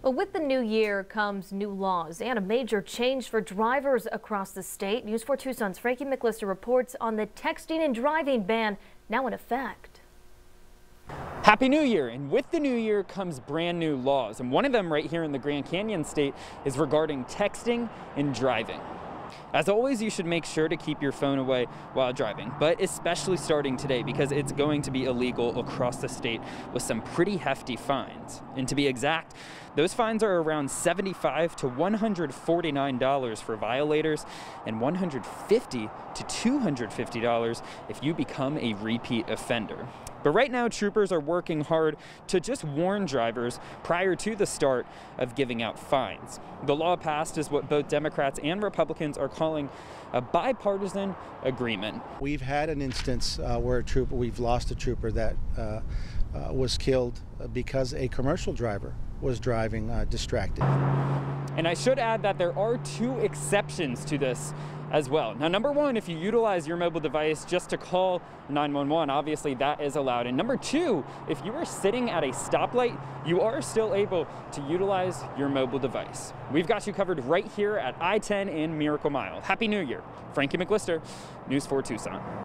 Well, with the new year comes new laws and a major change for drivers across the state. News 4 Tucson's Frankie McLister reports on the texting and driving ban now in effect. Happy New Year! And with the new year comes brand new laws. And one of them right here in the Grand Canyon State is regarding texting and driving. As always, you should make sure to keep your phone away while driving, but especially starting today because it's going to be illegal across the state with some pretty hefty fines. And to be exact, those fines are around $75 to $149 for violators and $150 to $250 if you become a repeat offender. But right now, troopers are working hard to just warn drivers prior to the start of giving out fines. The law passed is what both Democrats and Republicans are calling a bipartisan agreement. We've had an instance where we've lost a trooper that was killed because a commercial driver was driving distracted. And I should add that there are two exceptions to this as well. Now, number one, if you utilize your mobile device just to call 911, obviously that is allowed. And number two, if you are sitting at a stoplight, you are still able to utilize your mobile device. We've got you covered right here at I-10 in Miracle Mile. Happy New Year. Frankie McLister, News 4 Tucson.